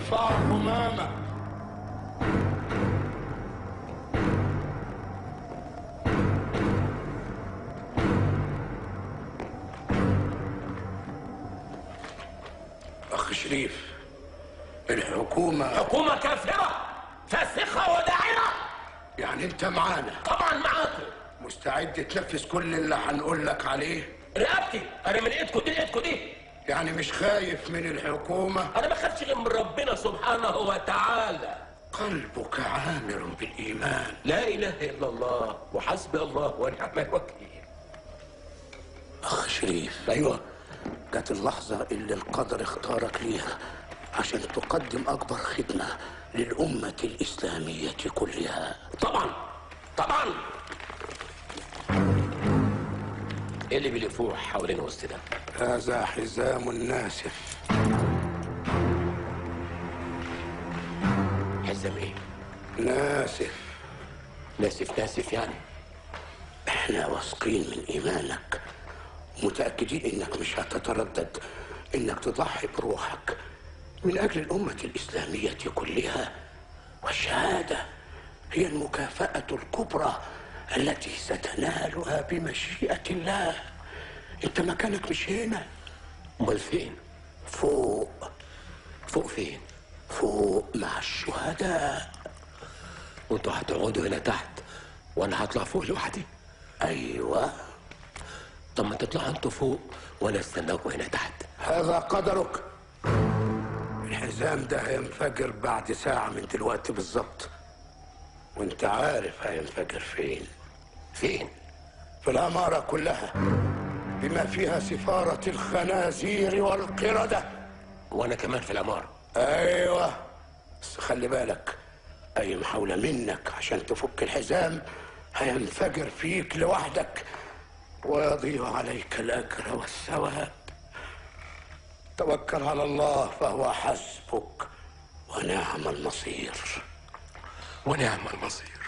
ارفع الهمامة. أخ شريف، الحكومة حكومة كافرة فاسخة وداعرة. يعني أنت معانا؟ طبعا معاكم. مستعد تنفذ كل اللي هنقول لك عليه؟ رقبتي انا من ايدكم دي لايدكم دي. يعني مش خايف من الحكومة؟ انا ما بخافش غير من ربنا سبحانه وتعالى. قلبك عامر بالإيمان. لا اله الا الله وحسبي الله ونعم الوكيل. أخ شريف، ايوه، جت اللحظة اللي القدر اختارك ليها عشان تقدم أكبر خدمة للأمة الإسلامية كلها. طبعا طبعا. ايه اللي بيلفوه حوالين وسط ده؟ هذا حزام ناسف. حزام ايه؟ ناسف. ناسف ناسف يعني؟ احنا واثقين من ايمانك، متأكدين انك مش هتتردد انك تضحي بروحك من اجل الامة الاسلامية كلها، والشهادة هي المكافأة الكبرى التي ستنالها بمشيئة الله. انت مكانك مش هنا. امال فين؟ فوق. فوق فين؟ فوق مع الشهداء. وانتوا هتقعدوا هنا تحت وانا هطلع فوق لوحدي؟ ايوه. طب ما تطلعوا انتوا فوق وانا استناكم هنا تحت. هذا قدرك. الحزام ده هينفجر بعد ساعة من دلوقتي بالظبط، وانت عارف هينفجر فين. فين؟ في العمارة كلها، بما فيها سفارة الخنازير والقردة. وانا كمان في العمارة. ايوه، بس خلي بالك، اي محاولة منك عشان تفك الحزام هينفجر فيك لوحدك ويضيع عليك الاجر والثواب. توكل على الله فهو حسبك ونعم المصير. ونعم المصير.